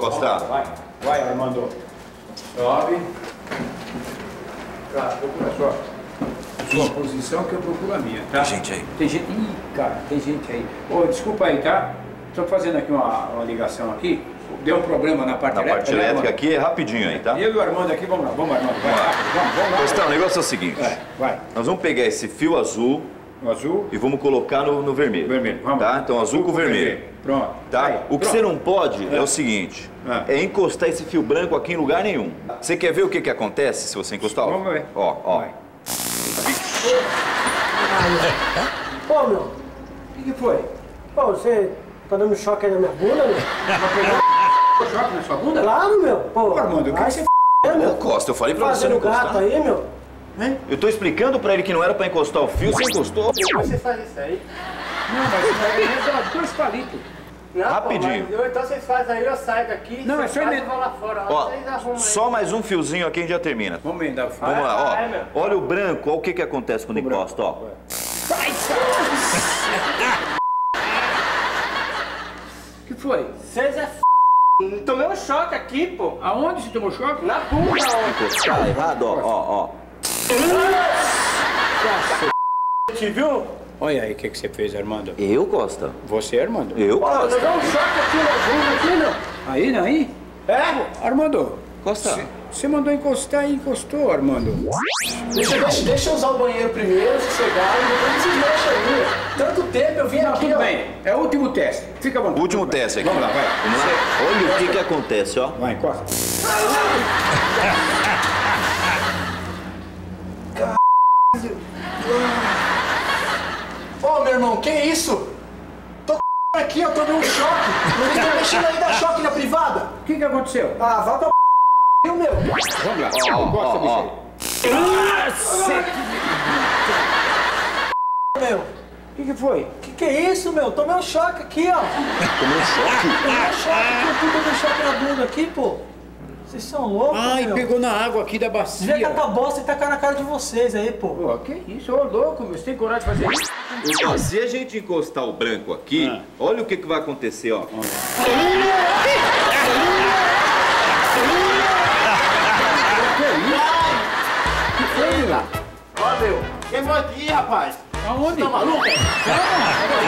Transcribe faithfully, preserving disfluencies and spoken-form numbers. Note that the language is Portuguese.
Costa. Vai, vai, Armando. Sobe. Tá, procura a sua, sua posição que eu procuro a minha, tá? Tem gente aí. Tem gente... Ih, cara, tem gente aí. Ô, desculpa aí, tá? Estou fazendo aqui uma, uma ligação aqui. Deu um problema na parte na elétrica. Na parte elétrica né, aqui é rapidinho aí, tá? Eu e o Armando aqui, vamos lá, vamos Armando, vai lá. Vamos, vamos lá. Costão, o negócio é o seguinte. É, vai. Nós vamos pegar esse fio azul. O azul. E vamos colocar no, no vermelho. Vermelho, vamos. Tá? Então azul, azul com vermelho. vermelho. Pronto. Tá? Aí, o que pronto. você não pode é, é o seguinte. É. é encostar esse fio branco aqui em lugar nenhum. Você quer ver o que que acontece se você encostar? Vamos ver. Ó, ó. Vai. Pô, meu. O que, que foi? Pô, você tá dando choque aí na minha bunda, meu? Tá choque na sua bunda? Claro, meu. Pô, Pô Armando, o que, que você f***, meu? Ô, Costa, eu falei pra você não encostar. gato aí, meu. Hein? Eu tô explicando pra ele que não era pra encostar o fio, você encostou. Depois você faz isso aí. Não, mas é dois palitos. Não, rapidinho. Pô, eu, então vocês fazem aí, eu saio daqui. Não, é só faz, em... eu vou lá fora. Ó, vocês arrumam só aí. mais um fiozinho aqui e a gente já termina. Vamos emendar o fio. Vamos lá, ó. É, é, olha o branco, olha o que que acontece quando encosta, ó. Vai, O que foi? Vocês é f... Tomei um choque aqui, pô. Aonde você tomou choque? Na bunda, ó. Encostar errado, ó, ó, ó. Te viu? Olha aí o que, que você fez, Armando. Eu, Costa? Você, Armando? Eu, Pô, Costa? levou um choque aqui na bunda, aqui, meu. Aí, não, aí? É? Armando. Costa. Você mandou encostar e encostou, Armando. Deixa, deixa, deixa eu usar o banheiro primeiro, sossegar, e depois vocês mexem aí. Tanto tempo eu vim Não, aqui, tudo ó. bem. É o último teste. Fica bom. Último teste aqui. Vamos lá, vai. Vamos lá. Olha o que que acontece, ó. Vai, encosta. Ô, meu irmão, que isso? Tô com aqui, eu tomei um choque. Não tá mexendo aí, dá choque na privada? O que, que aconteceu? Ah, vai pra p... meu. Vamos lá. Ó, Encosta, ó, ó. bicho. Meu, O que, que foi? que que é isso, meu? Tomei um choque aqui, ó. Tomou um choque? Tomei um choque aqui, eu fui tomar um choque na bunda aqui, pô. Vocês são loucos, Ai, meu. pegou na água aqui da bacia. Devia catar bosta e tacar na cara de vocês aí, pô. Pô, que isso? Ô, louco, meu. Você tem coragem de fazer isso? Então, se a gente encostar o branco aqui, Ah. olha o que que vai acontecer, ó. Que foi, meu? Ó, meu, queimou aqui, rapaz. Aonde? Tá maluco? Calma.